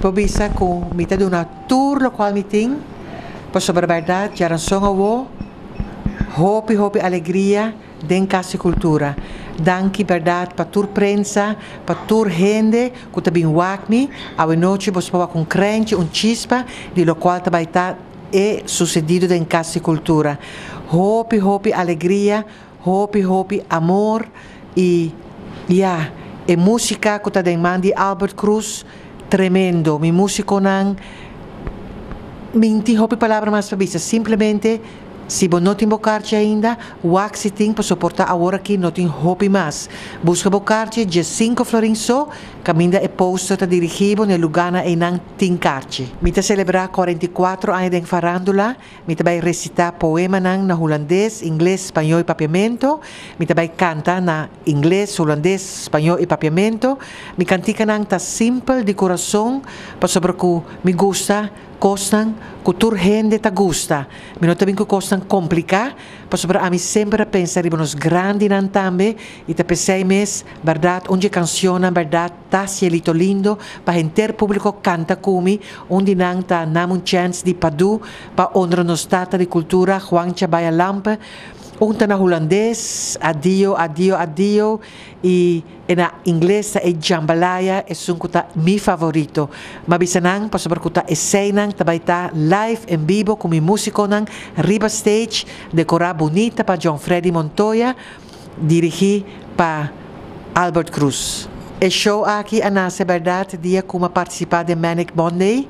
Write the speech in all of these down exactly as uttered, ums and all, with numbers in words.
Pobisa com mita de uma tour local meeting, para sobre a verdade, já são avô, hope, hope, alegria, den casa e cultura. Danke, verdade, para tur prensa, para tur gente, que também wakmi, a noite você pode com crente, um chispa, de lo qual também está é sucedido den casa e cultura. Hope, hope, alegria, hope, hope, amor e, yeah, e música que está den man de Albert Cruz, tremendo. Mi músico não minti hope palavra mais para simplesmente se você não tem bocarte ainda, o que tem para suportar agora aqui não tem hope mais. Busca bocarte de cinco florins só, caminha e posto está dirigido no lugar e não tem carte. Mita celebrar quarenta e quatro anos de farandula, mita vai recitar poema na holandês, inglês, espanhol e papiamento, mita vai cantar na inglês, holandês, espanhol e papiamento. Mi cantica nang ta simple de coração, para sobre que me gusta, costan, cultura gente ta gusta. Mi não também que costan complicar, para sobre a mim sempre pensar em nos grandes nan tambe, e te pensei mes, verdade, onde canciona, verdade, ta cielito lindo, para enter público canta kumi, onde nang ta namun chance de padu, para honra nos tata de cultura, Juan Chabaya Lampe, unta na holandês, adio, adio, adio, e na inglês é jambalaya, é um kuta mi favorito. Mabisanang, para sobre kuta escenang, tabay ta live em vivo com mi músico nang Riba Stage, decorar bonita para John Freddy Montoya, dirigir para Albert Cruz. E show aqui a nossa verdade dia como participar de Manic Monday,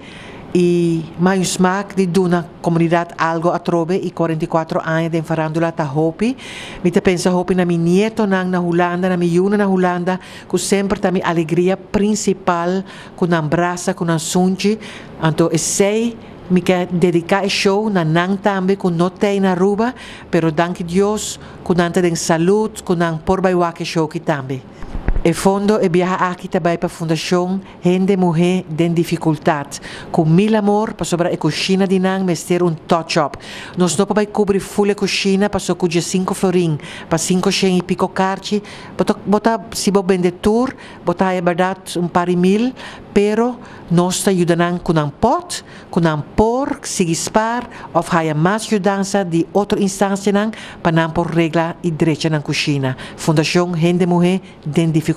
e mais smaak de doen na comunidade algo a trobe e quarenta e quatro anos de farandula ta hopi. Mi te pensa hopi na mi nieto nang na Holanda, na mi yuna na Holanda, que sempre ta mi alegria principal, com na braça, com na sunchi. Anto e sei mi quer dedicar o show na nang tambe com não tem na ruba, pero danke Deus com nanta den saúde, com nang por baiwake show que tambe. E fondo e viaja aqui também para a Fundação Gente Mulher Den Dificuldade, com mil amor para sobre a cozinha de nang mester um touch-up. Nós não podemos cobrir full a cozinha para só cujar cinco florim, para cinco cem e pico carte, botar se vou vender tour, botar é verdade um par de mil, pero nós está ajudando com um pot, com um por, seguir spar, ou há mais ajudança de outra instância nang para não por regra e direita na cozinha. Fundação Gente Mulher Den Dificuldade.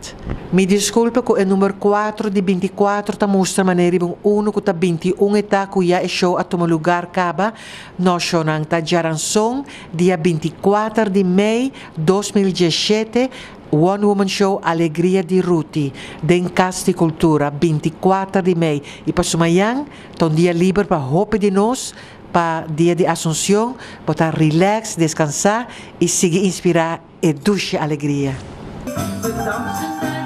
Me desculpa que o número quatro de vinte e quatro está mostrando maneira um uno que está vinte e um está que já é show a tomar lugar caba. Nós show nang está jaranção dia vinte e quatro de maio de dois mil e dezessete. One Woman Show Alegria de Ruti, den Casti Cultura, vinte e quatro de maio. E para amanhã, um dia livre para hope de nós, para dia de Assunção, para relax, descansar e seguir inspirar e ducha alegria.